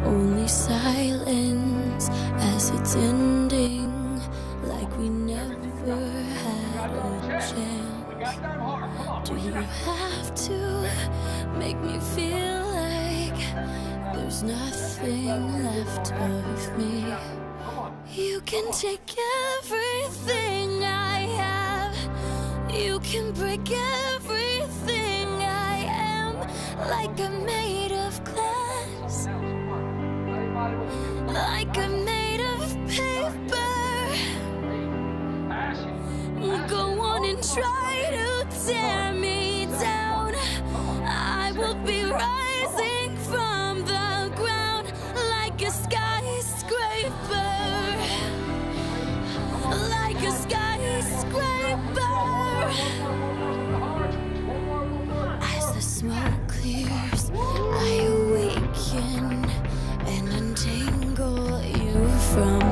only silence as it's ending, like we never had a chance. Do you have to make me feel like there's nothing left of me? You can take everything I have, you can break everything I am, like I'm made of glass, like I'm made of paper. Go on and try to tear me down, I will be rising from the ground like a skyscraper, like a skyscraper. As the smoke clears, I awaken and untangle you from